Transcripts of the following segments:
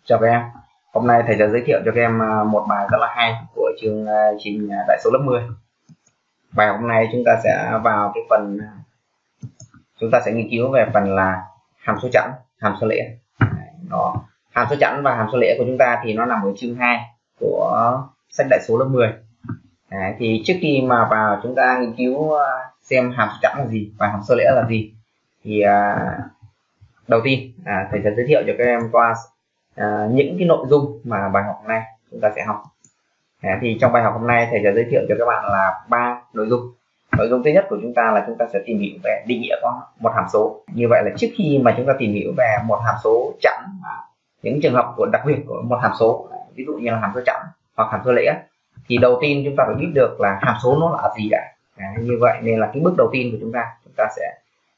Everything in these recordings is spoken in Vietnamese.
Chào các em. Hôm nay thầy sẽ giới thiệu cho các em một bài rất là hay của chương trình đại số lớp 10. Bài hôm nay chúng ta sẽ vào cái phần chúng ta sẽ nghiên cứu về phần là hàm số chẵn, hàm số lẻ. Hàm số chẵn và hàm số lẻ của chúng ta thì nó nằm ở chương 2 của sách đại số lớp 10. Thì trước khi mà vào chúng ta nghiên cứu xem hàm số chẵn là gì và hàm số lẻ là gì thì đầu tiên thầy sẽ giới thiệu cho các em qua những cái nội dung mà bài học hôm nay chúng ta sẽ học. Thì trong bài học hôm nay thầy sẽ giới thiệu cho các bạn là 3 nội dung. Nội dung thứ nhất của chúng ta là chúng ta sẽ tìm hiểu về định nghĩa của một hàm số. Như vậy là trước khi mà chúng ta tìm hiểu về một hàm số chẵn, những trường hợp đặc biệt của một hàm số, ví dụ như là hàm số chẵn hoặc hàm số lẻ, thì đầu tiên chúng ta phải biết được là hàm số nó là gì đã. Như vậy nên là cái bước đầu tiên của chúng ta sẽ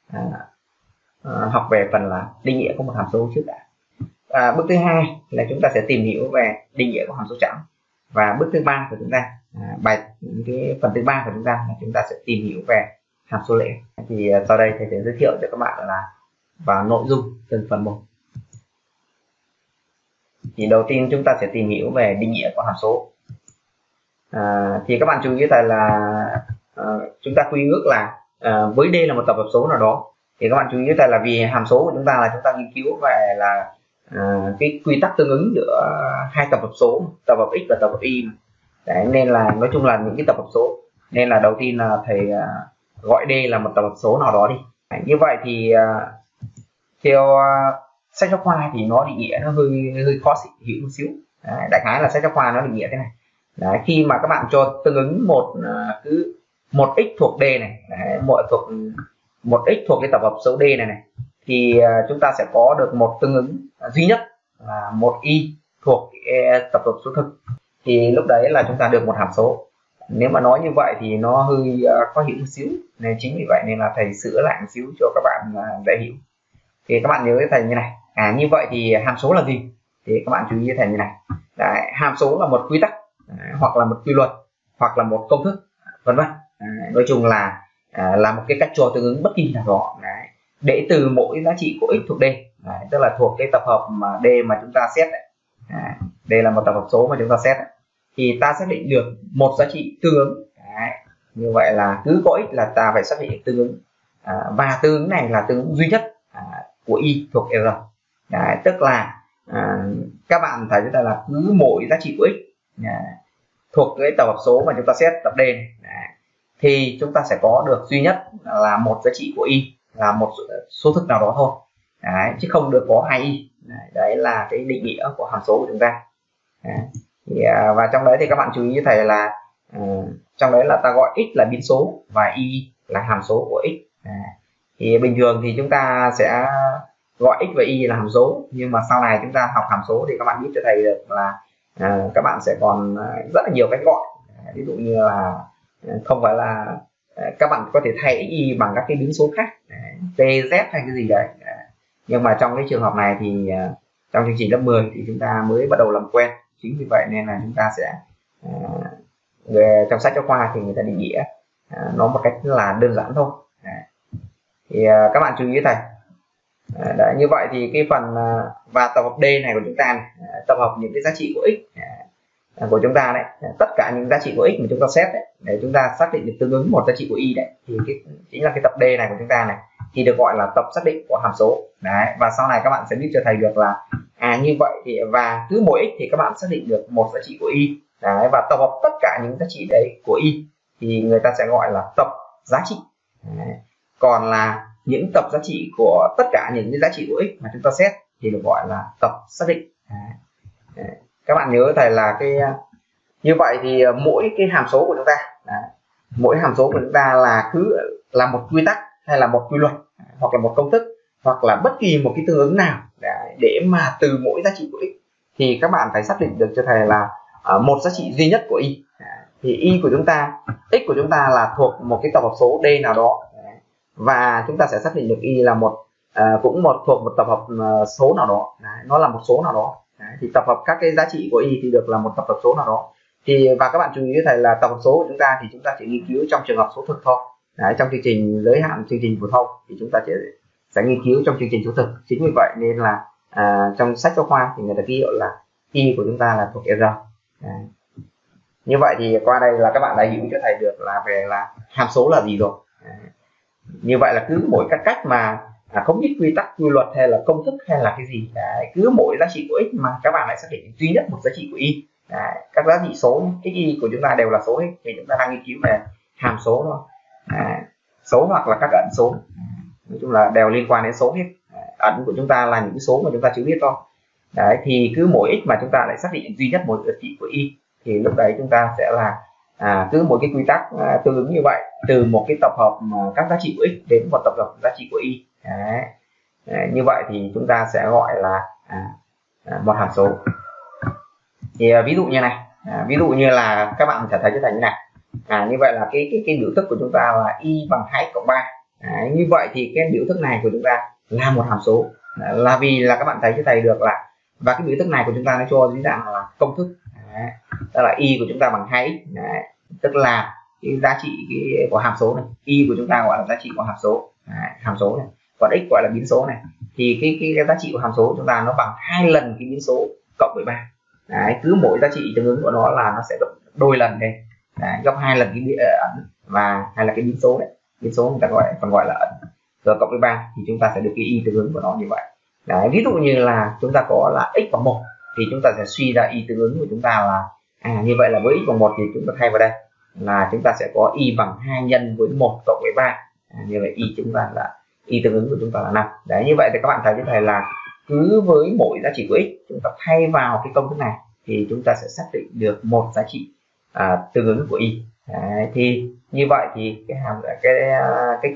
học về phần là định nghĩa của một hàm số trước đã. Bước thứ hai là chúng ta sẽ tìm hiểu về định nghĩa của hàm số chẵn, và bước thứ ba của chúng ta cái phần thứ ba của chúng ta là chúng ta sẽ tìm hiểu về hàm số lẻ. Thì sau đây thầy sẽ giới thiệu cho các bạn là vào nội dung từng phần một. Thì đầu tiên chúng ta sẽ tìm hiểu về định nghĩa của hàm số. Thì các bạn chú ý thầy là chúng ta quy ước là với D là một tập hợp số nào đó, thì các bạn chú ý thầy là vì hàm số của chúng ta là chúng ta nghiên cứu về là cái quy tắc tương ứng giữa hai tập hợp số, tập hợp x và tập hợp y. Đấy, nên là nói chung là những cái tập hợp số, nên là đầu tiên là thầy gọi D là một tập hợp số nào đó đi. Đấy, như vậy thì theo sách giáo khoa thì nó định nghĩa nó hơi khó hiểu một xíu. Đấy, đại khái là sách giáo khoa nó định nghĩa thế này. Đấy, khi mà các bạn cho tương ứng một x thuộc D này, đấy, một x thuộc cái tập hợp số D này thì chúng ta sẽ có được một tương ứng duy nhất là một y thuộc cái tập hợp số thực, thì lúc đấy là chúng ta được một hàm số. Nếu mà nói như vậy thì nó hơi khó hiểu một xíu, nên chính vì vậy nên là thầy sửa lại một xíu cho các bạn dễ hiểu. Thì các bạn nhớ với thầy như này, như vậy thì hàm số là gì? Thì các bạn chú ý với thầy như này. Đấy, hàm số là một quy tắc, hoặc là một quy luật, hoặc là một công thức, vân vân. Nói chung là một cái cách cho tương ứng bất kỳ nào đó để từ mỗi giá trị của x thuộc D. Đấy, tức là thuộc cái tập hợp mà D mà chúng ta xét. Đây là một tập hợp số mà chúng ta xét, thì ta xác định được một giá trị tương ứng. Đấy, như vậy là cứ có x là ta phải xác định tương ứng, và tương ứng này là tương ứng duy nhất của y thuộc R. Đấy, tức là các bạn thấy là cứ mỗi giá trị của x thuộc cái tập hợp số mà chúng ta xét tập D này, thì chúng ta sẽ có được duy nhất là một giá trị của y, là một số thực nào đó thôi. Đấy, chứ không được có 2y. Đấy là cái định nghĩa của hàm số của chúng ta. Và trong đấy thì các bạn chú ý với thầy là trong đấy là ta gọi x là biến số và y là hàm số của x. Thì bình thường thì chúng ta sẽ gọi x và y là hàm số, nhưng mà sau này chúng ta học hàm số thì các bạn biết cho thầy được là các bạn sẽ còn rất là nhiều cách gọi. Ví dụ như là không phải là các bạn có thể thay y bằng các cái biến số khác, t, z hay cái gì đấy. Nhưng mà trong cái trường hợp này thì trong chương trình lớp 10 thì chúng ta mới bắt đầu làm quen. Chính vì vậy nên là chúng ta sẽ trong sách giáo khoa thì người ta định nghĩa nó một cách là đơn giản thôi. Thì các bạn chú ý thầy. Đấy, như vậy thì cái phần và tập hợp D này của chúng ta này, tập hợp những cái giá trị của x của chúng ta đấy, tất cả những giá trị của x mà chúng ta xét đấy, để chúng ta xác định được tương ứng một giá trị của y đấy, thì chính là cái tập D này của chúng ta này, thì được gọi là tập xác định của hàm số. Đấy, và sau này các bạn sẽ biết cho thầy được là như vậy thì và cứ mỗi x thì các bạn xác định được một giá trị của y. Đấy, và tập hợp tất cả những giá trị đấy của y thì người ta sẽ gọi là tập giá trị. Đấy, còn là những tập giá trị của tất cả những cái giá trị của x mà chúng ta xét thì được gọi là tập xác định. Đấy, các bạn nhớ thầy là cái như vậy thì mỗi cái hàm số của chúng ta, mỗi hàm số của chúng ta là cứ là một quy tắc hay là một quy luật hoặc là một công thức hoặc là bất kỳ một cái tương ứng nào để mà từ mỗi giá trị của x thì các bạn phải xác định được cho thầy là một giá trị duy nhất của y. Thì y của chúng ta, x của chúng ta là thuộc một cái tập hợp số D nào đó, và chúng ta sẽ xác định được y là thuộc một tập hợp số nào đó. Đấy, nó là một số nào đó. Đấy, thì tập hợp các cái giá trị của y thì được là một tập hợp số nào đó. Thì và các bạn chú ý với thầy là tập hợp số của chúng ta thì chúng ta chỉ nghiên cứu trong trường hợp số thực thôi. Đấy, trong chương trình giới hạn, chương trình phổ thông thì chúng ta sẽ nghiên cứu trong chương trình số thực. Chính vì vậy nên là trong sách giáo khoa thì người ta ký hiệu là y của chúng ta là thuộc r. Như vậy thì qua đây là các bạn đã hiểu cho thầy được là về là hàm số là gì rồi. Như vậy là cứ mỗi các cách mà không biết quy tắc, quy luật hay là công thức hay là cái gì, cứ mỗi giá trị của x mà các bạn lại xác định duy nhất một giá trị của y. Các giá trị số x, y của chúng ta đều là số hết, thì chúng ta đang nghiên cứu về hàm số thôi. Số hoặc là các ẩn số, nói chung là đều liên quan đến số hết. Ẩn của chúng ta là những cái số mà chúng ta chưa biết thôi. Đấy, thì cứ mỗi x mà chúng ta lại xác định duy nhất một giá trị của y, thì lúc đấy chúng ta sẽ là cứ một cái quy tắc tương ứng như vậy, từ một cái tập hợp các giá trị của x đến một tập hợp giá trị của y. Như vậy thì chúng ta sẽ gọi là một hàm số. Thì ví dụ như này, ví dụ như là các bạn sẽ thấy cho thầy như này. Như vậy là cái biểu thức của chúng ta là y bằng 2 cộng 3. Như vậy thì cái biểu thức này của chúng ta là một hàm số, là vì là các bạn thấy cho thầy được là, và cái biểu thức này của chúng ta nó cho dưới dạng là công thức. Đó là y của chúng ta bằng 2x, tức là cái giá trị của hàm số này, y của chúng ta gọi là giá trị của hàm số, này, còn x gọi là biến số này, thì cái giá trị của hàm số của chúng ta nó bằng 2 lần cái biến số cộng với 3. Cứ mỗi giá trị tương ứng của nó là nó sẽ gấp đôi lần đây, gấp 2 lần cái ẩn và hay là cái biến số đấy, biến số người ta còn gọi là ẩn, rồi cộng với 3 thì chúng ta sẽ được cái y tương ứng của nó như vậy. Ví dụ như là chúng ta có là x bằng 1 thì chúng ta sẽ suy ra y tương ứng của chúng ta là như vậy là với x bằng 1 thì chúng ta thay vào đây là chúng ta sẽ có y bằng 2 nhân với 1 cộng với 3. Như vậy y chúng ta là y tương ứng của chúng ta là 5. Đấy, như vậy thì các bạn thấy cái này là cứ với mỗi giá trị của x chúng ta thay vào cái công thức này thì chúng ta sẽ xác định được một giá trị tương ứng của y. Đấy, thì như vậy thì cái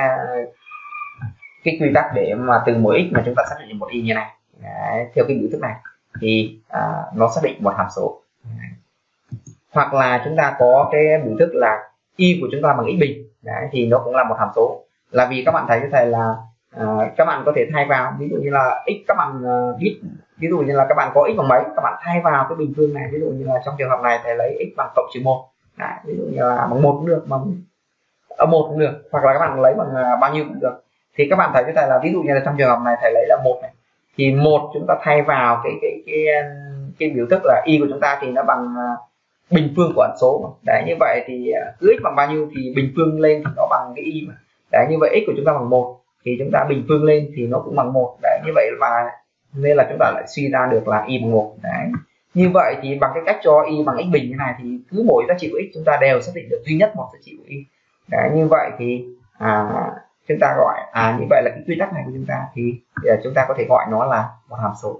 quy tắc để mà từ mỗi x mà chúng ta xác định một y như này. Đấy, theo cái biểu thức này thì nó xác định một hàm số. Hoặc là chúng ta có cái biểu thức là y của chúng ta bằng x bình. Đấy, thì nó cũng là một hàm số, là vì các bạn thấy cái thầy là các bạn có thể thay vào, ví dụ như là x các bạn biết, ví dụ như là các bạn có x bằng mấy, các bạn thay vào cái bình phương này, ví dụ như là trong trường hợp này thầy lấy x bằng cộng trừ 1. Đấy, ví dụ như là bằng 1 cũng được, bằng 1 cũng được, hoặc là các bạn lấy bằng bao nhiêu cũng được. Thì các bạn thấy cái thầy là ví dụ như là trong trường hợp này thầy lấy là 1 này, thì 1 chúng ta thay vào cái biểu thức là y của chúng ta thì nó bằng bình phương của ẩn số. Đấy, như vậy thì cứ x bằng bao nhiêu thì bình phương lên thì nó bằng cái y mà. Đấy, như vậy x của chúng ta bằng 1 thì chúng ta bình phương lên thì nó cũng bằng 1. Đấy, như vậy và nên là chúng ta lại suy ra được là y bằng 1. Đấy, như vậy thì bằng cái cách cho y bằng x bình như này thì cứ mỗi giá trị của x chúng ta đều xác định được duy nhất một giá trị của y. Đấy, như vậy thì chúng ta gọi như vậy là cái quy tắc này của chúng ta thì chúng ta có thể gọi nó là một hàm số.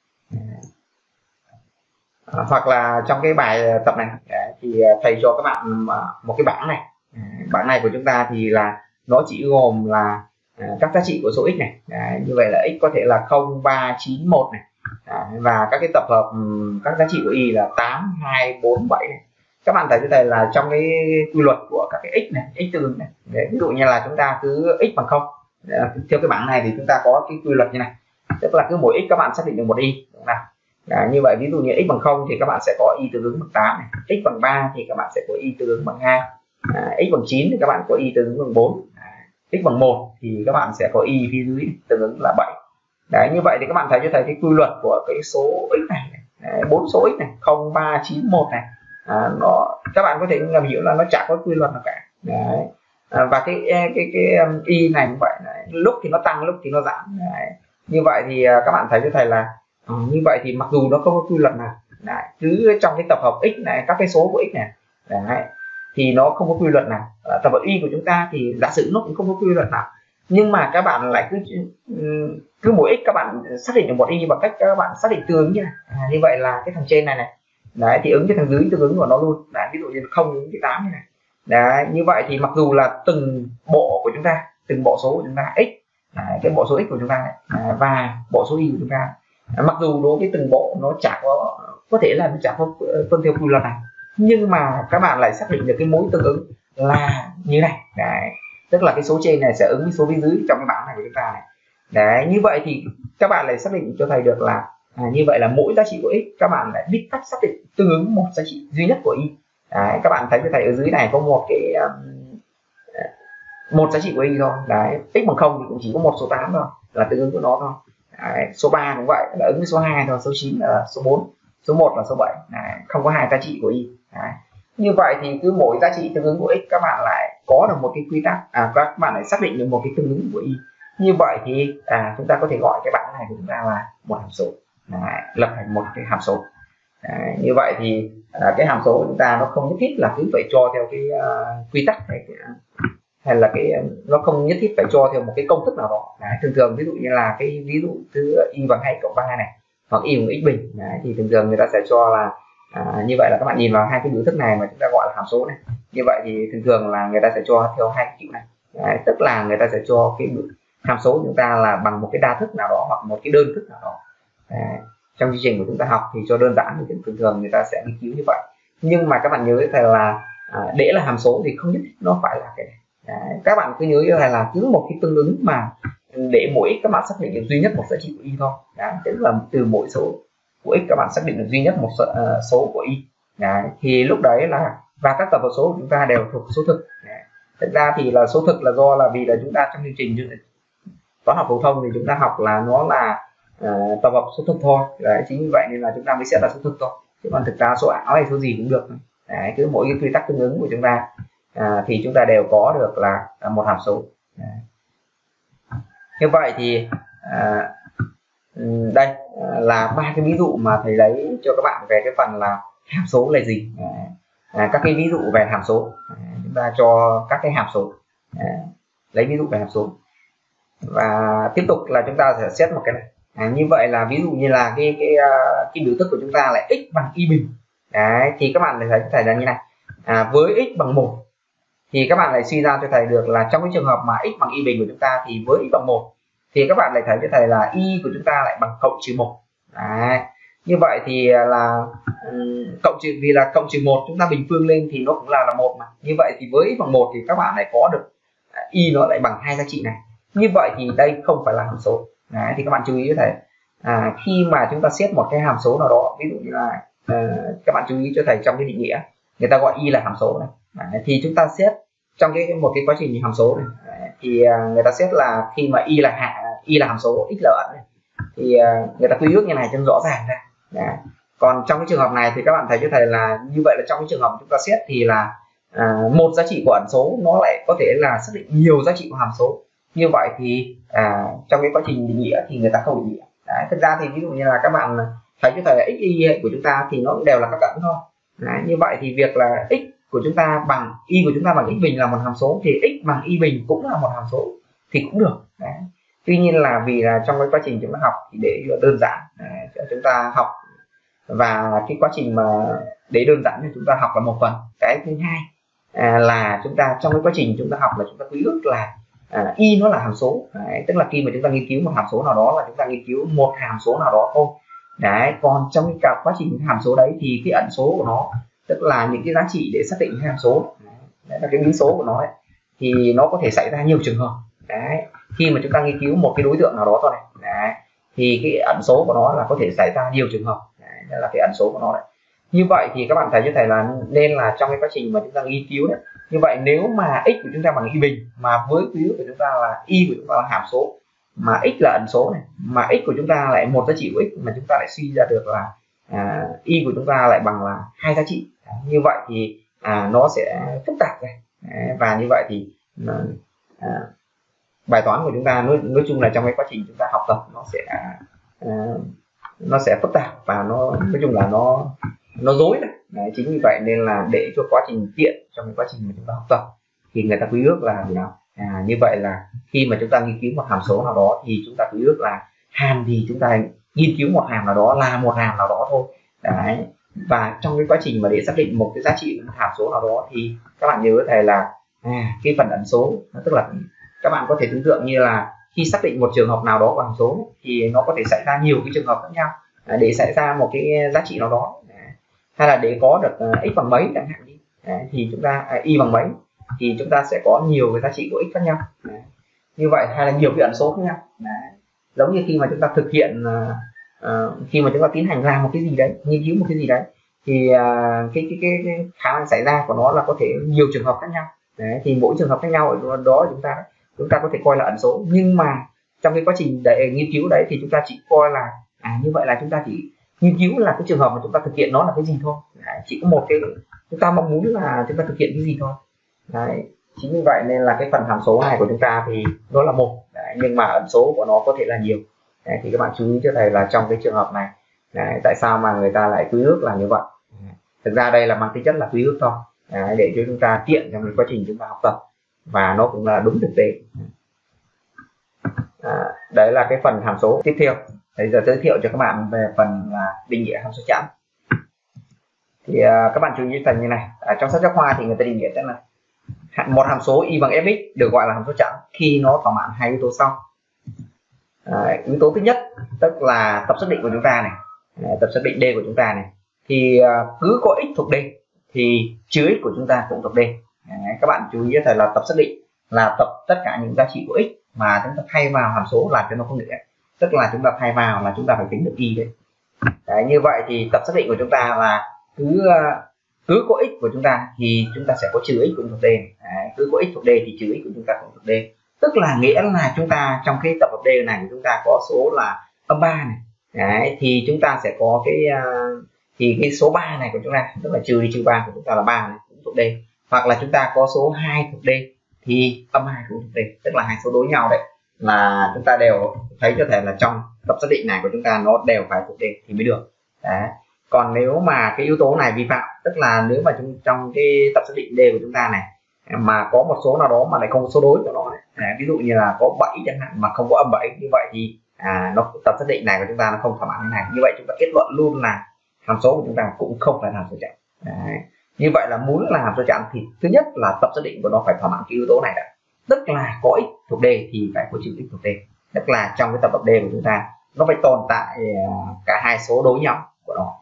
Hoặc là trong cái bài tập này thì thầy cho các bạn một cái bảng này. Bảng này của chúng ta thì là nó chỉ gồm là các giá trị của số x này. Như vậy là x có thể là 0, 3, 9, 1 này. Và các cái tập hợp các giá trị của y là 8, 2, 4, 7 này. Các bạn thấy cái này là trong cái quy luật của các cái x này, x tương ứng này. Đấy, ví dụ như là chúng ta cứ x bằng 0. Theo cái bảng này thì chúng ta có cái quy luật như này, tức là cứ mỗi x các bạn xác định được một y, đúng không? Như vậy ví dụ như x bằng 0 thì các bạn sẽ có y tương ứng bằng 8 này. X bằng 3 thì các bạn sẽ có y tương ứng bằng 2. X bằng 9 thì các bạn có y tương ứng bằng 4. X bằng 1 thì các bạn sẽ có y phía dưới tương ứng là 7. Đấy, như vậy thì các bạn thấy cho thầy cái quy luật của cái số x này, 4 số x này, 0, 3, 9, 1 này, các bạn có thể làm hiểu là nó chẳng có quy luật nào cả. Đấy. Và cái y này cũng vậy, lúc thì nó tăng, lúc thì nó giảm. Đấy. Như vậy thì các bạn thấy cho thầy là như vậy thì mặc dù nó không có quy luật nào, đấy, cứ trong cái tập hợp x này, các cái số của x này, đấy, thì nó không có quy luật nào. Tập hợp y của chúng ta thì giả sử nó cũng không có quy luật nào, nhưng mà các bạn lại cứ mỗi x các bạn xác định được một y bằng cách các bạn xác định tương ứng như này. Như vậy là cái thằng trên này đấy thì ứng với thằng dưới tương ứng của nó luôn. Đấy, ví dụ như 0 ứng với 8 như này. Đấy, như vậy thì mặc dù là từng bộ của chúng ta, từng bộ số của chúng ta x, cái bộ số x của chúng ta này, và bộ số y của chúng ta, mặc dù đối với từng bộ nó chả có thể là nó chả có tuân theo quy luật này, nhưng mà các bạn lại xác định được cái mối tương ứng là như này. Đấy, tức là cái số trên này sẽ ứng với số phía dưới trong cái bảng này của chúng ta này. Đấy, như vậy thì các bạn lại xác định cho thầy được là như vậy là mỗi giá trị của x các bạn lại biết cách xác định tương ứng một giá trị duy nhất của y. Đấy, các bạn thấy cho thầy ở dưới này có một giá trị của y thôi. Đấy, x bằng 0 thì cũng chỉ có một số 8 thôi là tương ứng của nó thôi. Đấy, số 3 cũng vậy, là ứng với số 2 thôi, số 9 là số 4, số 1 là số 7. Đấy, không có hai giá trị của y. Đấy. Như vậy thì cứ mỗi giá trị tương ứng của x các bạn lại có được một cái quy tắc, các bạn lại xác định được một cái tương ứng của y. Như vậy thì chúng ta có thể gọi cái bảng này của chúng ta là một hàm số. Đấy, lập thành một cái hàm số. Đấy, như vậy thì cái hàm số của chúng ta nó không nhất thiết là cứ phải cho theo cái quy tắc hay là nó không nhất thiết phải cho theo một cái công thức nào đó. Đấy, thường thường ví dụ như là cái ví dụ thứ y bằng 2 cộng 3 này, hoặc y bằng x bình. Đấy, thì thường thường người ta sẽ cho là như vậy là các bạn nhìn vào hai cái biểu thức này mà chúng ta gọi là hàm số này. Như vậy thì thường thường là người ta sẽ cho theo hai cái kiểu này. Đấy, tức là người ta sẽ cho cái hàm số của chúng ta là bằng một cái đa thức nào đó hoặc một cái đơn thức nào đó. Đấy, trong chương trình của chúng ta học thì cho đơn giản thì thường thường người ta sẽ nghiên cứu như vậy. Nhưng mà các bạn nhớ thầy là để là hàm số thì không nhất nó phải là cái này. Đấy, các bạn cứ nhớ như này là cứ một cái tương ứng mà để mỗi x các bạn xác định được duy nhất một giá trị của y thôi. Đấy, tức là từ mỗi số của x các bạn xác định được duy nhất một số của y. Đấy, thì lúc đấy là và các tập hợp số của chúng ta đều thuộc số thực. Đấy, thực ra thì là số thực là do là vì là chúng ta trong chương trình toán học phổ thông thì chúng ta học là nó là tập hợp số thực thôi. Đấy, chính vì vậy nên là chúng ta mới xét là số thực thôi, chứ còn thực ra số ảo hay số gì cũng được. Đấy, cứ mỗi cái quy tắc tương ứng của chúng ta thì chúng ta đều có được là một hàm số. Đấy. Như vậy thì đây là ba cái ví dụ mà thầy lấy cho các bạn về cái phần là hàm số là gì. Các cái ví dụ về hàm số, chúng ta cho các cái hàm số, lấy ví dụ về hàm số và tiếp tục là chúng ta sẽ xét một cái này. Như vậy là ví dụ như là cái biểu thức của chúng ta là x bằng y bình. Đấy, thì các bạn thấy thầy là như này, với x bằng 1 thì các bạn lại suy ra cho thầy được là trong cái trường hợp mà x bằng y bình của chúng ta thì với x bằng 1 thì các bạn lại thấy cho thầy là y của chúng ta lại bằng cộng trừ 1. Đấy, như vậy thì là cộng trừ, vì là cộng trừ 1 chúng ta bình phương lên thì nó cũng là 1 mà. Như vậy thì với x bằng 1 thì các bạn lại có được y nó lại bằng hai giá trị này. Như vậy thì đây không phải là hàm số. Đấy, thì các bạn chú ý cho thầy khi mà chúng ta xét một cái hàm số nào đó, ví dụ như là các bạn chú ý cho thầy trong cái định nghĩa người ta gọi y là hàm số này. Đấy, thì chúng ta xét trong một cái quá trình hàm số này. Đấy, thì người ta xét là khi mà y là hàm số, x là ẩn này, thì người ta quy ước như này cho rõ ràng ra. Đấy. Còn trong cái trường hợp này thì các bạn thấy cho thầy là như vậy là trong cái trường hợp chúng ta xét thì là một giá trị của ẩn số nó lại có thể là xác định nhiều giá trị của hàm số. Như vậy thì trong cái quá trình định nghĩa thì người ta không định nghĩa. Đấy, thực ra thì ví dụ như là các bạn thấy cho thầy là x y của chúng ta thì nó đều là các ẩn thôi. Đấy, như vậy thì việc là x của chúng ta bằng y của chúng ta bằng x bình là một hàm số thì x bằng y bình cũng là một hàm số thì cũng được. Đấy. Tuy nhiên là vì là trong cái quá trình chúng ta học thì để đơn giản chúng ta học, và cái quá trình mà để đơn giản thì chúng ta học là một phần. Cái thứ hai là chúng ta trong cái quá trình chúng ta học là chúng ta quy ước là y nó là hàm số. Đấy, tức là khi mà chúng ta nghiên cứu một hàm số nào đó là chúng ta nghiên cứu một hàm số nào đó thôi. Đấy, còn trong cái cả quá trình hàm số đấy thì cái ẩn số của nó, tức là những cái giá trị để xác định hàm số, đấy là cái biến số của nó đấy, thì nó có thể xảy ra nhiều trường hợp. Đấy, khi mà chúng ta nghiên cứu một cái đối tượng nào đó thôi này, đấy, thì cái ẩn số của nó là có thể xảy ra nhiều trường hợp. Đấy, đó là cái ẩn số của nó đấy. Như vậy thì các bạn thấy cho thầy là nên là trong cái quá trình mà chúng ta nghiên cứu đấy, như vậy nếu mà x của chúng ta bằng y bình mà với quy ước của chúng ta là y của chúng ta là hàm số, mà x là ẩn số này, mà x của chúng ta lại một giá trị của x, mà chúng ta lại suy ra được là y của chúng ta lại bằng là hai giá trị. Như vậy thì nó sẽ phức tạp này. Và như vậy thì bài toán của chúng ta nói chung là trong cái quá trình chúng ta học tập nó sẽ phức tạp và nó nói chung là nó rối đấy. Đấy, chính vì vậy nên là để cho quá trình tiện trong cái quá trình mà chúng ta học tập thì người ta quy ước là gì nào? Như vậy là khi mà chúng ta nghiên cứu một hàm số nào đó thì chúng ta quy ước là hàm thì chúng ta nghiên cứu một hàm nào đó là một hàm nào đó thôi. Đấy. Và trong cái quá trình mà để xác định một cái giá trị của một hàm số nào đó thì các bạn nhớ thầy là cái phần ẩn số, tức là các bạn có thể tưởng tượng như là khi xác định một trường hợp nào đó của hàm số thì nó có thể xảy ra nhiều cái trường hợp khác nhau để xảy ra một cái giá trị nào đó, hay là để có được x bằng mấy chẳng hạn đi, thì chúng ta y bằng mấy thì chúng ta sẽ có nhiều cái giá trị của x khác nhau. Như vậy hay là nhiều cái ẩn số khác nhau. Giống như khi mà chúng ta thực hiện khi mà chúng ta tiến hành làm một cái gì đấy, nghiên cứu một cái gì đấy thì cái khả năng xảy ra của nó là có thể nhiều trường hợp khác nhau. Đấy, thì mỗi trường hợp khác nhau ở đó chúng ta có thể coi là ẩn số, nhưng mà trong cái quá trình để nghiên cứu đấy thì chúng ta chỉ coi là như vậy là chúng ta chỉ nghiên cứu là cái trường hợp mà chúng ta thực hiện nó là cái gì thôi. Đấy, chỉ có một cái chúng ta mong muốn là chúng ta thực hiện cái gì thôi. Đấy, chính vì vậy nên là cái phần hàm số này của chúng ta thì nó là một. Đấy, nhưng mà ẩn số của nó có thể là nhiều. Đấy, thì các bạn chú ý cho thầy là trong cái trường hợp này, đấy, tại sao mà người ta lại quy ước là như vậy. Thực ra đây là mang tính chất là quy ước thôi, để cho chúng ta tiện trong cái quá trình chúng ta học tập, và nó cũng là đúng thực tế. Đấy là cái phần hàm số. Tiếp theo thầy giờ giới thiệu cho các bạn về phần là định nghĩa hàm số chẵn. Thì các bạn chú ý phần như này, trong sách giáo khoa thì người ta định nghĩa tức là một hàm số y bằng fx được gọi là hàm số chẵn khi nó thỏa mãn hai yếu tố sau. Yếu tố thứ nhất tức là tập xác định của chúng ta này, tập xác định d của chúng ta này, thì cứ có x thuộc d thì trừ x của chúng ta cũng thuộc d. Các bạn chú ý là tập xác định là tập tất cả những giá trị của x mà chúng ta thay vào hàm số làm cho nó có nghĩa, tức là chúng ta thay vào là chúng ta phải tính được y đấy. Đấy, như vậy thì tập xác định của chúng ta là cứ có x của chúng ta thì chúng ta sẽ có trừ x cũng thuộc d. Đấy, cứ có x thuộc d thì trừ x của chúng ta cũng thuộc d, tức là nghĩa là chúng ta trong cái tập hợp d này chúng ta có số là âm 3 này. Đấy, thì chúng ta sẽ có cái số 3 này của chúng ta, tức là trừ đi trừ 3 của chúng ta là 3 này cũng thuộc d, hoặc là chúng ta có số 2 thuộc d thì âm 2 cũng thuộc d, tức là hai số đối nhau đấy, là chúng ta đều thấy cho thể là trong tập xác định này của chúng ta nó đều phải thuộc d thì mới được. Đấy. Còn nếu mà cái yếu tố này vi phạm, tức là nếu mà trong cái tập xác định d của chúng ta này mà có một số nào đó mà lại không có số đối của nó này, ví dụ như là có 7 chẳng hạn mà không có âm 7, như vậy thì nó tập xác định này của chúng ta nó không thỏa mãn cái này. Như vậy chúng ta kết luận luôn là hàm số của chúng ta cũng không phải là hàm số chẵn. Như vậy là muốn là hàm số chẵn thì thứ nhất là tập xác định của nó phải thỏa mãn cái yếu tố này đã, tức là có x thuộc d thì phải có trừ x thuộc d, tức là trong cái tập hợp d của chúng ta nó phải tồn tại cả hai số đối nhau của nó.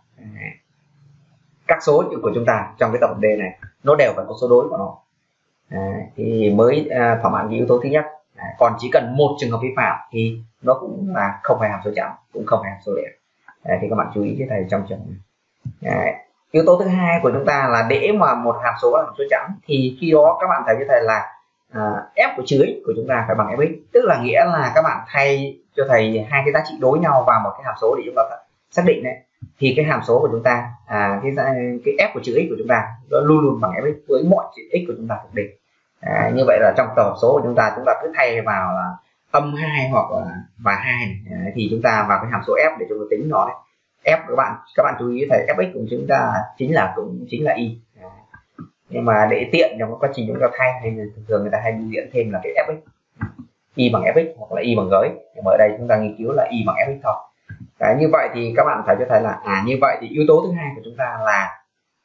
Các số của chúng ta trong cái tập hợp d này nó đều phải có số đối của nó, thì mới thỏa mãn cái yếu tố thứ nhất. Còn chỉ cần một trường hợp vi phạm thì nó cũng là không phải hàm số chẵn, cũng không phải hàm số lẻ. Thì các bạn chú ý cái này trong trường này. Yếu tố thứ hai của chúng ta là để mà một hàm số là hàm số chẵn thì khi đó các bạn thấy cho thầy là f của trừ x của chúng ta phải bằng fx, tức là nghĩa là các bạn thay cho thầy hai cái giá trị đối nhau vào một cái hàm số để chúng ta xác định đấy, thì cái hàm số của chúng ta cái f của trừ x của chúng ta nó luôn luôn bằng fx với mọi x của chúng ta thuộc d. Như vậy là trong tập hợp số của chúng ta cứ thay vào là âm 2 hoặc là và 2 này, thì chúng ta vào cái hàm số f để chúng ta tính nó đấy. F của các bạn chú ý thầy fx của chúng ta cũng chính là y. Nhưng mà để tiện trong quá trình chúng ta thay nên thường người ta hay diễn thêm là cái fx, y bằng fx hoặc là y bằng gới, nhưng mà ở đây chúng ta nghiên cứu là y bằng fx thôi. Như vậy thì các bạn phải cho thấy là như vậy thì yếu tố thứ hai của chúng ta là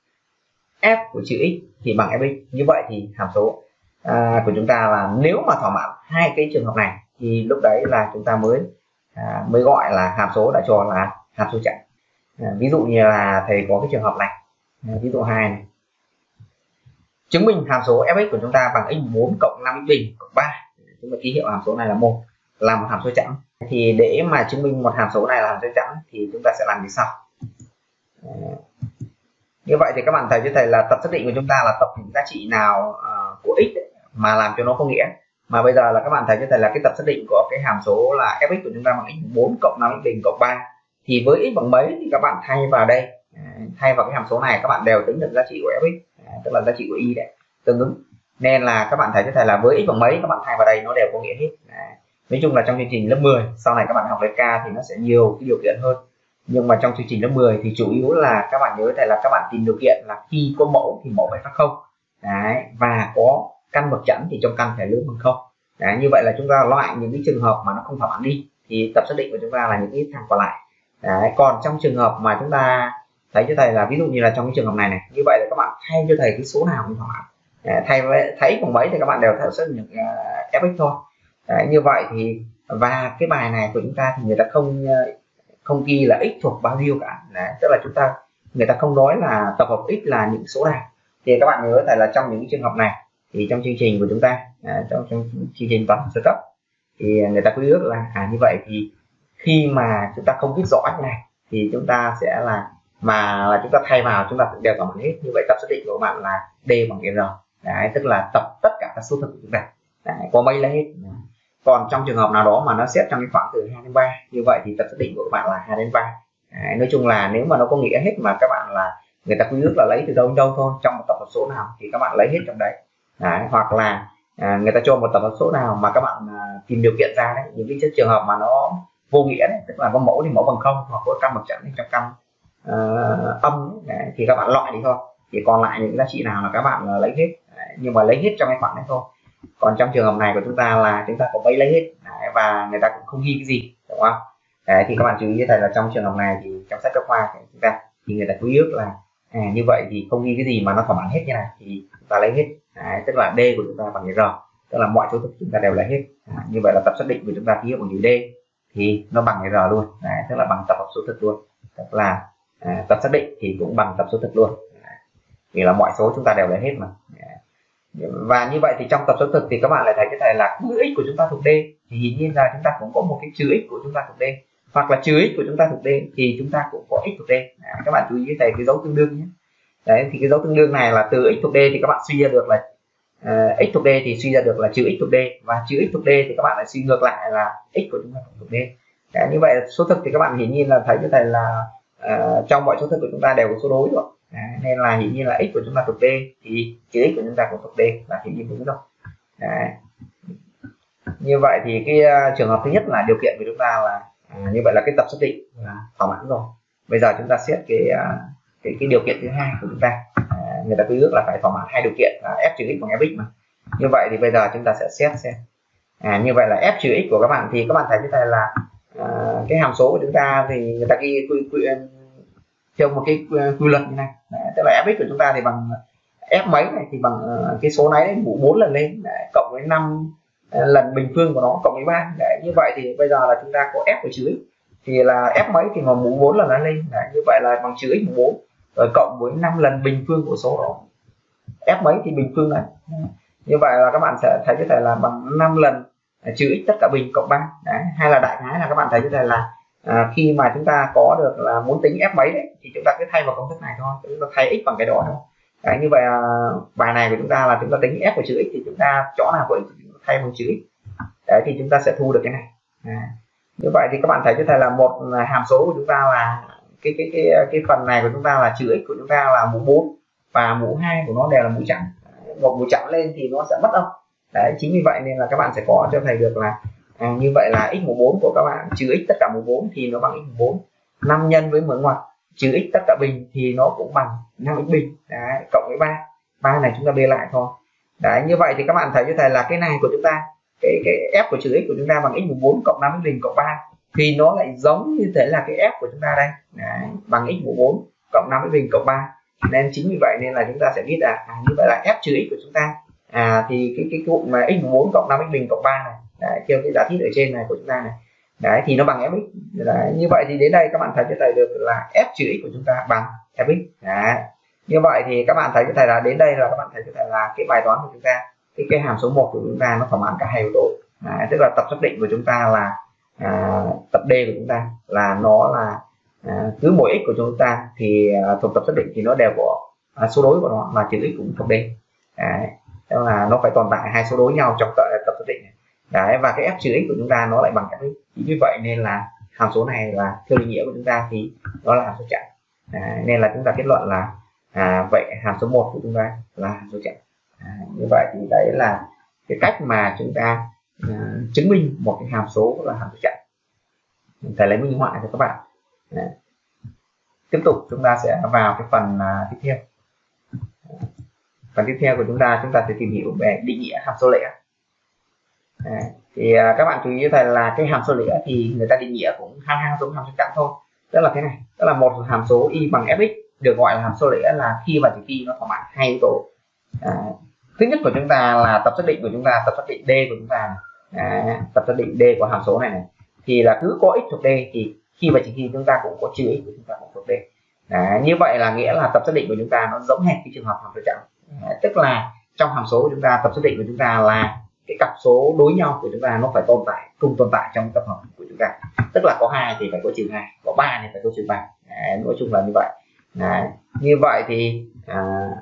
f của trừ x thì bằng fx. Như vậy thì hàm số của chúng ta là nếu mà thỏa mãn hai cái trường hợp này thì lúc đấy là chúng ta mới gọi là hàm số đã cho là hàm số chẵn. Ví dụ như là thầy có cái trường hợp này, ví dụ 2 này, chứng minh hàm số fx của chúng ta bằng x4 cộng 5x bình cộng 3, chúng ta ký hiệu hàm số này là một hàm số chẵn. Thì để mà chứng minh một hàm số này là hàm số chẵn thì chúng ta sẽ làm như sau. Như vậy thì các bạn thấy cho thầy là tập xác định của chúng ta là tập những giá trị nào của x mà làm cho nó có nghĩa. Mà bây giờ là các bạn thấy cho thầy là cái tập xác định của cái hàm số là fx của chúng ta bằng x4 cộng 5x bình cộng 3, thì với x bằng mấy thì các bạn thay vào đây, thay vào cái hàm số này các bạn đều tính được giá trị của fx, tức là giá trị của y đấy tương ứng. Nên là các bạn thấy cho thầy là với x bằng mấy các bạn thay vào đây nó đều có nghĩa hết. Nói chung là trong chương trình lớp 10 sau này các bạn học k thì nó sẽ nhiều cái điều kiện hơn, nhưng mà trong chương trình lớp 10 thì chủ yếu là các bạn nhớ thầy là các bạn tìm điều kiện là khi có mẫu thì mẫu phải khác không. Đấy, và có căn bậc chẵn thì trong căn phải lớn bằng không. Đấy, như vậy là chúng ta loại những cái trường hợp mà nó không thỏa mãn đi thì tập xác định của chúng ta là những cái thằng còn lại. Đấy, còn trong trường hợp mà chúng ta thấy cho thầy là ví dụ như là trong cái trường hợp này như vậy là các bạn thay cho thầy cái số nào không thỏa mãn, thấy bằng mấy thì các bạn đều theo xác định fx thôi. Đấy, như vậy thì và cái bài này của chúng ta thì người ta không ghi là x thuộc bao nhiêu cả. Đấy, tức là người ta không nói là tập hợp x là những số nào. Thì các bạn nhớ là trong những trường hợp này thì trong chương trình của chúng ta, trong chương trình toán sơ cấp thì người ta quy ước là như vậy thì khi mà chúng ta không biết rõ như này thì chúng ta sẽ là chúng ta thay vào chúng ta đều thỏa mãn hết. Như vậy tập xác định của bạn là d bằng r. Đấy, tức là tập tất cả các số thực của chúng ta. Đấy, có mấy là hết. Còn trong trường hợp nào đó mà nó xét trong cái khoảng từ 2 đến 3, như vậy thì tập xác định của các bạn là 2 đến 3. Nói chung là nếu mà nó có nghĩa hết mà các bạn là người ta quy ước là lấy từ đâu đến đâu thôi, trong một tập hợp số nào thì các bạn lấy hết trong đấy. Hoặc là người ta cho một tập hợp số nào mà các bạn tìm điều kiện ra đấy, những cái trường hợp mà nó vô nghĩa đấy, tức là có mẫu thì mẫu bằng 0 hoặc có căn bậc chẵn trong căn âm đấy, thì các bạn loại đi thôi, thì còn lại những giá trị nào là các bạn lấy hết. Nhưng mà lấy hết trong cái khoảng đấy thôi. Còn trong trường hợp này của chúng ta là chúng ta có lấy hết và người ta cũng không ghi cái gì, đúng không? Thì các bạn chú ý thầy là trong trường hợp này thì trong sách giáo khoa của chúng ta thì người ta quy ước là như vậy thì không ghi cái gì mà nó thỏa mãn hết như này thì chúng ta lấy hết. Tức là D của chúng ta bằng R, tức là mọi số thực chúng ta đều lấy hết. Như vậy là tập xác định của chúng ta ký hiệu bằng chữ D thì nó bằng R luôn, tức là bằng tập hợp số thực luôn, tức là tập xác định thì cũng bằng tập số thực luôn, vì là mọi số chúng ta đều lấy hết mà. Và như vậy thì trong tập số thực thì các bạn lại thấy cái này là cứ x của chúng ta thuộc D thì hiển nhiên là chúng ta cũng có một cái trừ x của chúng ta thuộc D, hoặc là trừ x của chúng ta thuộc D thì chúng ta cũng có x thuộc D. Các bạn chú ý cái cái dấu tương đương nhé. Đấy, thì cái dấu tương đương này là từ x thuộc D thì các bạn suy ra được là x thuộc D thì suy ra được là trừ x thuộc D, và trừ x thuộc D thì các bạn lại suy ngược lại là x của chúng ta thuộc D. Đấy, như vậy số thực thì các bạn hiển nhiên là thấy cái này là trong mọi số thực của chúng ta đều có số đối rồi. Nên là hiển nhiên là x của chúng ta thuộc D thì trừ x của chúng ta cũng thuộc D là hiển nhiên đúng rồi. Như vậy thì cái trường hợp thứ nhất là điều kiện của chúng ta là như vậy là cái tập xác định là thỏa mãn rồi. Bây giờ chúng ta xét cái điều kiện thứ hai của chúng ta. Người ta quy ước là phải thỏa mãn hai điều kiện là f trừ x bằng fx mà. Như vậy thì bây giờ chúng ta sẽ xét xem. Như vậy là f trừ x của các bạn thì các bạn thấy như thế là cái hàm số của chúng ta thì người ta ghi theo một cái quy luật như này. Tức là fx của chúng ta thì bằng f mấy này thì bằng cái số này mũ 4 lần lên cộng với 5 lần bình phương của nó cộng với 3. Như vậy thì bây giờ là chúng ta có f của trừ x thì là f mấy thì mà mũ 4 lần lên. Như vậy là bằng trừ x mũ 4 rồi cộng với 5 lần bình phương của số đó. F mấy thì bình phương này. Như vậy là các bạn sẽ thấy cái này là bằng 5 lần trừ x tất cả bình cộng 3. Đấy. Hay là đại khái là các bạn thấy cái này là khi mà chúng ta có được là muốn tính f mấy đấy thì chúng ta cứ thay vào công thức này thôi, chúng ta thay x bằng cái đó thôi. Đấy, như vậy bài này của chúng ta là chúng ta tính f của trừ x thì chúng ta chỗ nào của x chúng ta thay bằng trừ x. Đấy thì chúng ta sẽ thu được cái này. Như vậy thì các bạn thấy cái này là một hàm số của chúng ta là cái phần này của chúng ta là trừ x của chúng ta là mũ 4 và mũ 2 của nó đều là mũ chẵn. Một mũ chẵn lên thì nó sẽ mất âm. Đấy, chính vì vậy nên là các bạn sẽ có cho thầy được là như vậy là x mũ 4 của các bạn trừ x tất cả mũ 4 thì nó bằng x mũ 4. 5 nhân với mở ngoặc trừ x tất cả bình thì nó cũng bằng 5x bình. Đấy, cộng với 3. 3 này chúng ta bê lại thôi. Đấy, như vậy thì các bạn thấy cho thầy là cái này của chúng ta cái f của trừ x của chúng ta bằng x mũ 4 cộng 5x bình cộng 3 thì nó lại giống như thế là cái f của chúng ta đây. Đấy, bằng x mũ 4 cộng 5x bình cộng 3. Nên chính vì vậy nên là chúng ta sẽ biết là như vậy là f trừ x của chúng ta thì cái cụm mà x mũ 4 cộng 5x bình cộng 3 này. Đấy, theo cái giả thiết ở trên này của chúng ta này. Đấy thì nó bằng fx. Đấy, như vậy thì đến đây các bạn thấy cho thầy được là f trừ x của chúng ta bằng fx. Đấy. Như vậy thì các bạn thấy cho thầy là đến đây là các bạn thấy cho thầy là cái bài toán của chúng ta, cái hàm số 1 của chúng ta nó thỏa mãn cả hai yếu tố. Tức là tập xác định của chúng ta là tập D của chúng ta là nó là cứ mỗi x của chúng ta thì thuộc tập xác định thì nó đều có số đối của nó mà trừ x cũng thuộc D. Đấy, tức là nó phải tồn tại hai số đối nhau trong tập xác định này. Đấy, và cái f trừ x của chúng ta nó lại bằng fx. Như vậy nên là hàm số này là theo định nghĩa của chúng ta thì nó là hàm số chẵn. Nên là chúng ta kết luận là vậy hàm số 1 của chúng ta là hàm số chẵn. Như vậy thì đấy là cái cách mà chúng ta chứng minh một cái hàm số là hàm số chẵn. Thầy lấy minh họa cho các bạn. Tiếp tục chúng ta sẽ vào cái phần tiếp theo. Phần tiếp theo của chúng ta sẽ tìm hiểu về định nghĩa hàm số lẻ. Thì các bạn chú ý thầy là cái hàm số lẻ thì người ta định nghĩa cũng hai giống hàm số chẵn thôi. Tức là cái này, tức là một hàm số y bằng fx được gọi là hàm số lẻ là khi và chỉ khi nó thỏa mãn hai yếu tố. Thứ nhất của chúng ta là tập xác định của chúng ta, tập xác định D của chúng ta này. Tập xác định D của hàm số này thì là cứ có x thuộc D thì khi và chỉ khi chúng ta cũng có trừ x của chúng ta cũng thuộc D. Như vậy là nghĩa là tập xác định của chúng ta nó giống hệt cái trường hợp hàm số chẵn. Tức là trong hàm số của chúng ta, tập xác định của chúng ta là cái cặp số đối nhau của chúng ta nó phải cùng tồn tại trong tập hợp của chúng ta. Tức là có 2 thì phải có trừ 2, có 3 thì phải có trừ 3. Nói chung là như vậy. Như vậy thì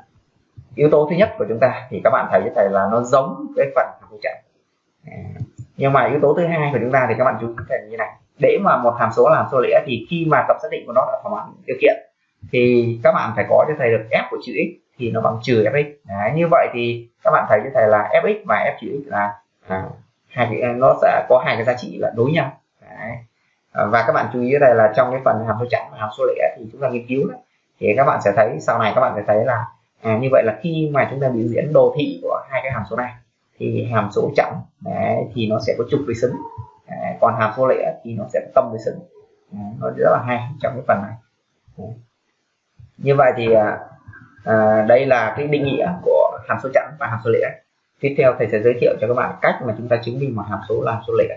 yếu tố thứ nhất của chúng ta thì các bạn thấy cái này là nó giống cái phần hàm số chẵn. Nhưng mà yếu tố thứ hai của chúng ta thì các bạn chú ý là như này, để mà một hàm số là hàm số lẻ thì khi mà tập xác định của nó đã thỏa mãn điều kiện thì các bạn phải có cho thầy được f của chữ x thì nó bằng trừ fx. Đấy, như vậy thì các bạn thấy cho thầy là fx và f chữ x là nó sẽ có hai cái giá trị là đối nhau. Đấy. Và các bạn chú ý ở đây là trong cái phần hàm số chẵn và hàm số lẻ thì chúng ta nghiên cứu đấy, thì các bạn sẽ thấy sau này các bạn sẽ thấy là như vậy là khi mà chúng ta biểu diễn đồ thị của hai cái hàm số này thì hàm số chẵn thì nó sẽ có trục với xứng, còn hàm số lẻ thì nó sẽ có tâm với xứng. Nó rất là hay trong cái phần này. Như vậy thì đây là cái định nghĩa của hàm số chẵn và hàm số lẻ. Tiếp theo thầy sẽ giới thiệu cho các bạn cách mà chúng ta chứng minh một hàm số là hàm số lẻ.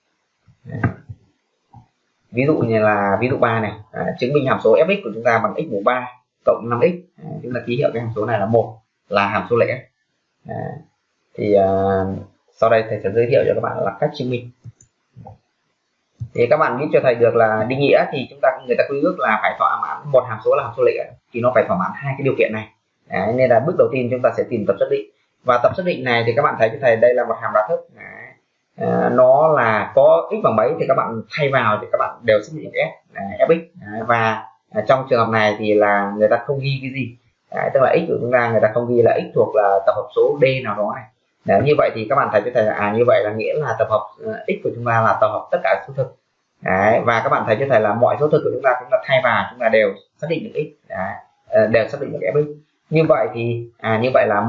Ví dụ như là ví dụ 3 này, chứng minh hàm số fx của chúng ta bằng x mũ 3 cộng 5x. Chúng ta ký hiệu cái hàm số này là 1 là hàm số lẻ. Thì sau đây thầy sẽ giới thiệu cho các bạn là cách chứng minh. Thì các bạn biết cho thầy được là định nghĩa thì người ta quy ước là phải thỏa mãn một hàm số là hàm số lẻ thì nó phải thỏa mãn hai cái điều kiện này. Đấy, nên là bước đầu tiên chúng ta sẽ tìm tập xác định, và tập xác định này thì các bạn thấy cho thầy đây là một hàm đa thức. Nó là có x bằng mấy thì các bạn thay vào thì các bạn đều xác định fx. Và trong trường hợp này thì là người ta không ghi cái gì. Tức là x của chúng ta người ta không ghi là x thuộc là tập hợp số d nào đó này. Đấy, như vậy thì các bạn thấy cho thầy là như vậy là nghĩa là tập hợp x của chúng ta là tập hợp tất cả số thực. Đấy, và các bạn thấy cho thầy là mọi số thực của chúng ta thay vào chúng ta đều xác định được x. Đấy, đều xác định được fx. Như vậy thì như vậy là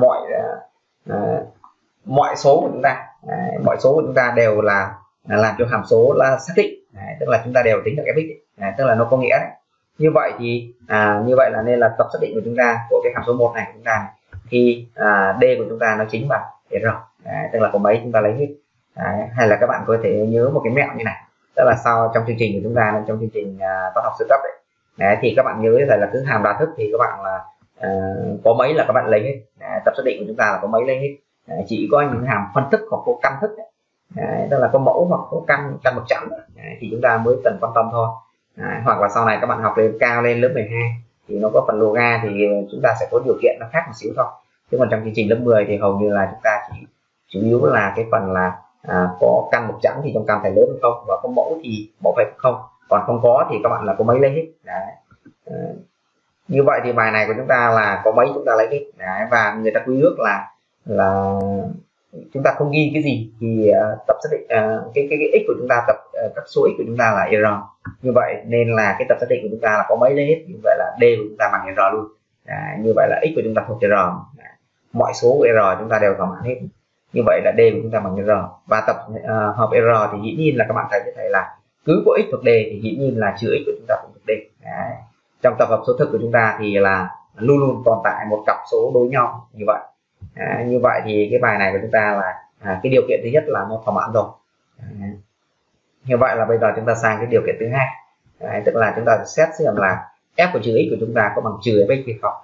mọi số của chúng ta, mọi số của chúng ta đều là làm cho hàm số là xác định. Tức là chúng ta đều tính được fx. Tức là nó có nghĩa đấy. Như vậy thì như vậy là nên là tập xác định của chúng ta của cái hàm số 1 này của chúng ta này, thì d của chúng ta nó chính bằng r. Tức là có mấy chúng ta lấy hết. Hay là các bạn có thể nhớ một cái mẹo như này, tức là sau trong chương trình của chúng ta, trong chương trình toán học sơ cấp đấy, thì các bạn nhớ là cứ hàm đa thức thì các bạn là có mấy là các bạn lấy hết. Tập xác định của chúng ta là có mấy lấy hết. Chỉ có những hàm phân thức hoặc có căn thức tức là có mẫu hoặc có căn bậc chẵn thì chúng ta mới cần quan tâm thôi. Hoặc là sau này các bạn học lên cao lên lớp 12 thì nó có phần loga thì chúng ta sẽ có điều kiện nó khác một xíu thôi. Chứ còn trong chương trình lớp 10 thì hầu như là chúng ta chỉ chủ yếu là cái phần là có căn bậc chẵn thì trong căn phải lớn hay không, và có mẫu thì mẫu phải không, còn không có thì các bạn là có mấy lấy hết. Đấy. Như vậy thì bài này của chúng ta là có mấy chúng ta lấy hết. Đấy. Và người ta quy ước là chúng ta không ghi cái gì thì tập xác định cái x của chúng ta, các số x của chúng ta là r. Như vậy nên là cái tập xác định của chúng ta là có mấy lấy hết. Như vậy là d của chúng ta bằng r luôn. Như vậy là x của chúng ta thuộc r. Mọi số của r chúng ta đều thỏa mãn hết. Như vậy là d của chúng ta bằng r. Và tập hợp r thì dĩ nhiên là các bạn thấy có thể là cứ có x thuộc d thì dĩ nhiên là trừ x của chúng ta cũng thuộc d. Đấy. Trong tập hợp số thực của chúng ta thì là luôn luôn tồn tại một cặp số đối nhau như vậy. Như vậy thì cái bài này của chúng ta là cái điều kiện thứ nhất là nó thỏa mãn rồi. Như vậy là bây giờ chúng ta sang cái điều kiện thứ hai. Tức là chúng ta xét xem là f của trừ x của chúng ta có bằng trừ fx hay không.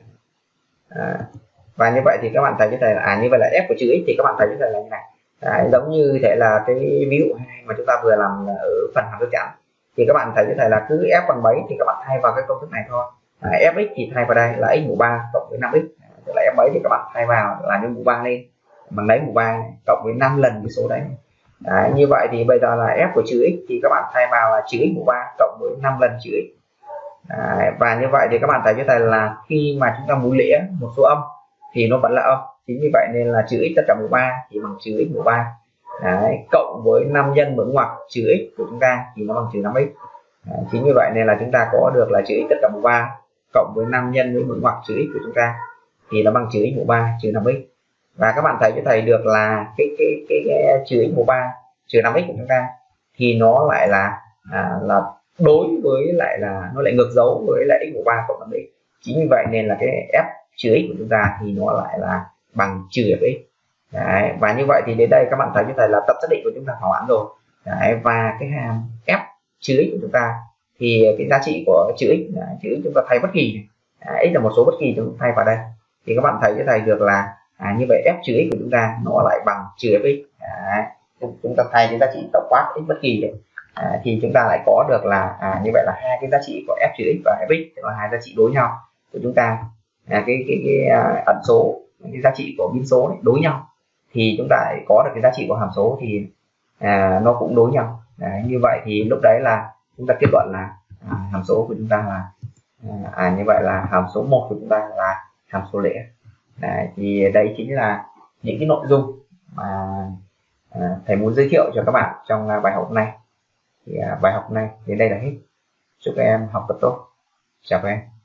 Và như vậy thì các bạn thấy cái này là như vậy là f của trừ x thì các bạn thấy cái này là như này. Giống như thế là cái ví dụ 2 mà chúng ta vừa làm ở phần hàm số chẵn thì các bạn thấy cái này là cứ f bằng mấy thì các bạn thay vào cái công thức này thôi. Fx thì thay vào đây là x mũ 3 cộng với 5x. Tức là f mấy thì các bạn thay vào là cái mũ 3 lên bằng lấy mũ 3 này, cộng với 5 lần cái số đấy. Như vậy thì bây giờ là f của trừ x thì các bạn thay vào là trừ x mũ 3 cộng với 5 lần trừ x. Và như vậy thì các bạn thấy cái này là khi mà chúng ta muốn lĩa một số âm thì nó vẫn là âm. Chính vì vậy nên là trừ x tất cả mũ 3 thì bằng trừ x mũ 3. Cộng với 5 nhân mở ngoặc trừ x của chúng ta thì nó bằng trừ 5x. Chính vì vậy nên là chúng ta có được là trừ x tất cả mũ 3 cộng với 5 nhân với mở ngoặc trừ x của chúng ta thì nó bằng trừ x mũ 3 trừ 5x. Và các bạn thấy cho thầy được là cái trừ x mũ 3 trừ 5x của chúng ta thì nó lại là đối với lại là nó lại ngược dấu với lại x mũ 3 cộng 5x. Chính vì vậy nên là cái f trừ x của chúng ta thì nó lại là bằng trừ fx. Đấy. Và như vậy thì đến đây các bạn thấy cho thầy là tập xác định của chúng ta thỏa mãn rồi. Đấy. Và cái hàm f trừ x của chúng ta thì cái giá trị của trừ x chúng ta thay bất kỳ này. X là một số bất kỳ chúng ta thay vào đây thì các bạn thấy cho thầy được là như vậy f trừ x của chúng ta nó lại bằng trừ fx. Chúng ta thay cái giá trị tổng quát x bất kỳ đấy. Thì chúng ta lại có được là như vậy là hai cái giá trị của f trừ x và fx là hai giá trị đối nhau của chúng ta. Cái ẩn số, cái giá trị của biến số này đối nhau thì chúng ta lại có được cái giá trị của hàm số thì nó cũng đối nhau. Đấy, như vậy thì lúc đấy là chúng ta kết luận là hàm số của chúng ta là như vậy là hàm số 1 của chúng ta là hàm số lẻ. Đấy, thì đây chính là những cái nội dung mà thầy muốn giới thiệu cho các bạn trong bài học này. Thì bài học này đến đây là hết. Chúc các em học tập tốt. Chào các em.